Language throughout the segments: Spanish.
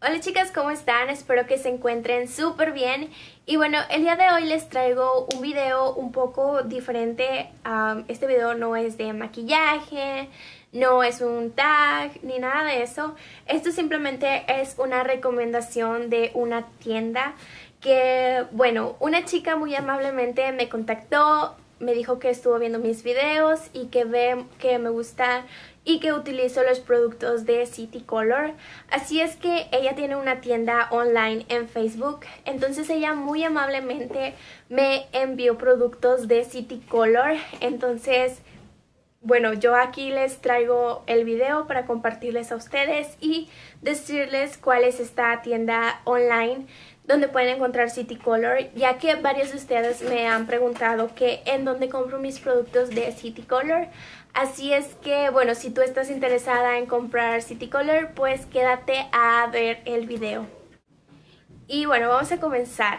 Hola chicas, ¿cómo están? Espero que se encuentren súper bien. Y bueno, el día de hoy les traigo un video un poco diferente. Este video no es de maquillaje, no es un tag ni nada de eso. Esto simplemente es una recomendación de una tienda que, bueno, una chica muy amablemente me contactó, me dijo que estuvo viendo mis videos y que ve que me gusta y que utilizo los productos de City Color. Así es que ella tiene una tienda online en Facebook. Entonces ella muy amablemente me envió productos de City Color. Entonces, bueno, yo aquí les traigo el video para compartirles a ustedes y decirles cuál es esta tienda online donde pueden encontrar City Color, ya que varios de ustedes me han preguntado que en dónde compro mis productos de City Color. Así es que, bueno, si tú estás interesada en comprar City Color, pues quédate a ver el video. Y bueno, vamos a comenzar.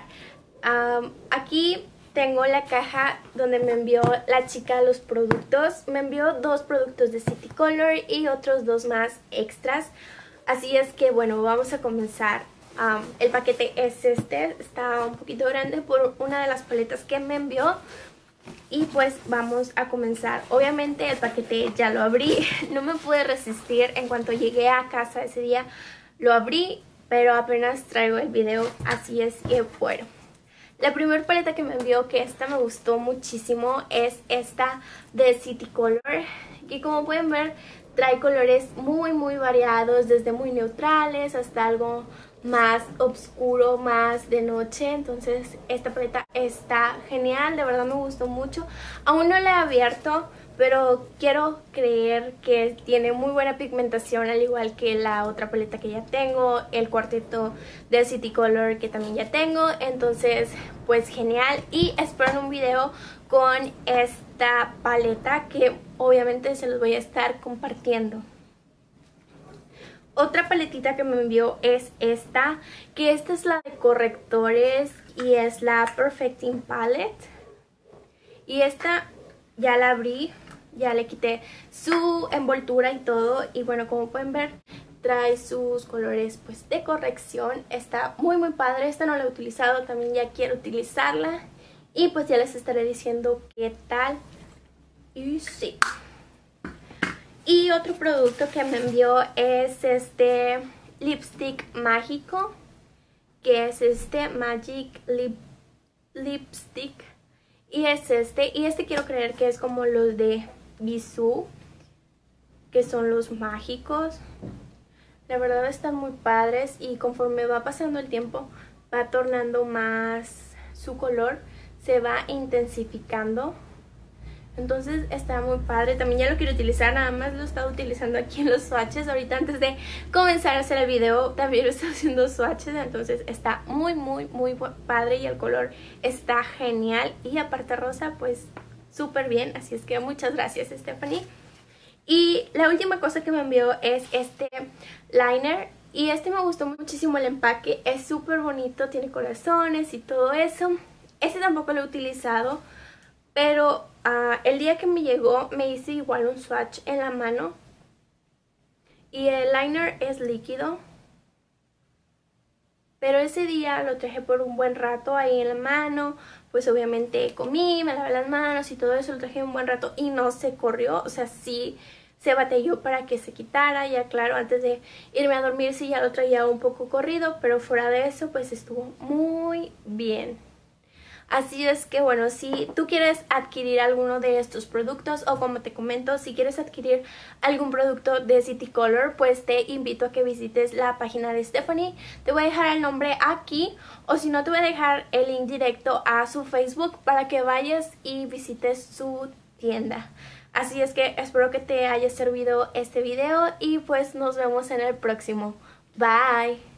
Aquí tengo la caja donde me envió la chica los productos. Me envió 2 productos de City Color y otros 2 más extras. Así es que, bueno, vamos a comenzar. El paquete es este, está un poquito grande por una de las paletas que me envió. Y pues vamos a comenzar. Obviamente el paquete ya lo abrí, no me pude resistir. En cuanto llegué a casa ese día lo abrí, pero apenas traigo el video, así es que bueno. La primera paleta que me envió, que esta me gustó muchísimo, es esta de City Color. Y como pueden ver, trae colores muy variados, desde muy neutrales hasta algo más oscuro, más de noche. Entonces esta paleta está genial, de verdad me gustó mucho. Aún no la he abierto, pero quiero creer que tiene muy buena pigmentación, al igual que la otra paleta que ya tengo, el cuarteto de City Color que también ya tengo. Entonces pues genial, y espero un video con esta paleta que obviamente se los voy a estar compartiendo. Otra paletita que me envió es esta, que esta es la de correctores y es la Perfecting Palette. Y esta ya la abrí, ya le quité su envoltura y todo. Y bueno, como pueden ver, trae sus colores pues de corrección. Está muy padre, esta no la he utilizado, también ya quiero utilizarla. Y pues ya les estaré diciendo qué tal. Y sí. Y otro producto que me envió es este lipstick mágico, que es este Magic Lipstick. Y es este, quiero creer que es como los de Bisú, que son los mágicos. La verdad están muy padres y conforme va pasando el tiempo va tornando más su color, se va intensificando. Entonces está muy padre, también ya lo quiero utilizar, nada más lo he estado utilizando aquí en los swatches. Ahorita antes de comenzar a hacer el video también lo estoy haciendo swatches, entonces está muy padre y el color está genial. Y aparte rosa, pues súper bien, así es que muchas gracias Stephanie. Y la última cosa que me envió es este liner, y este me gustó muchísimo el empaque, es súper bonito, tiene corazones y todo eso. Este tampoco lo he utilizado, pero el día que me llegó me hice igual un swatch en la mano. Y el liner es líquido, pero ese día lo traje por un buen rato ahí en la mano. Pues obviamente comí, me lavé las manos y todo eso, lo traje un buen rato y no se corrió. O sea, sí se batalló para que se quitara. Ya claro, antes de irme a dormir sí ya lo traía un poco corrido, pero fuera de eso pues estuvo muy bien. Así es que bueno, si tú quieres adquirir alguno de estos productos, o como te comento, si quieres adquirir algún producto de City Color, pues te invito a que visites la página de Stephanie. Te voy a dejar el nombre aquí, o si no te voy a dejar el link directo a su Facebook para que vayas y visites su tienda. Así es que espero que te haya servido este video y pues nos vemos en el próximo. Bye.